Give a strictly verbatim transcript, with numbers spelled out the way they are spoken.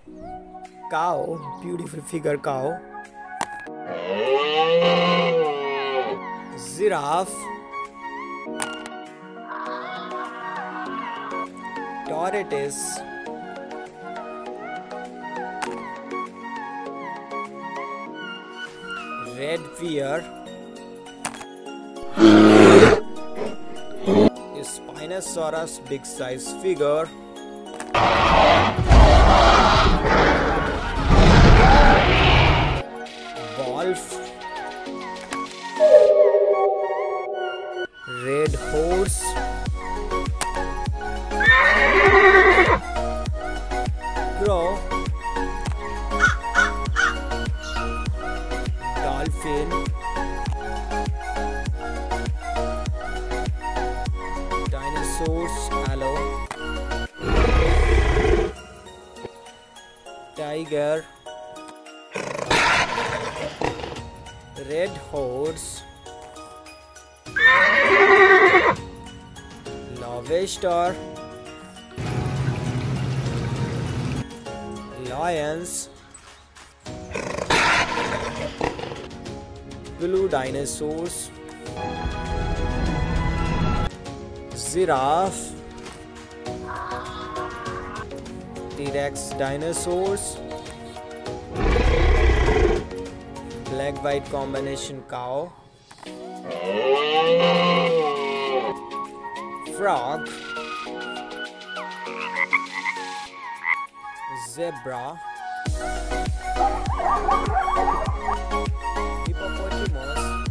Cow, beautiful figure cow. Giraffe. Tortoise. Red bear. Spinosaurus, big size figure. Wolf. Red horse. Crow. Dolphin. Dinosaurs, hello. Tiger. Red horse. Lobster. Lions. Blue dinosaurs. Giraffe. T-Rex dinosaurs. Black white combination cow. Frog. Zebra. Hippopotamus.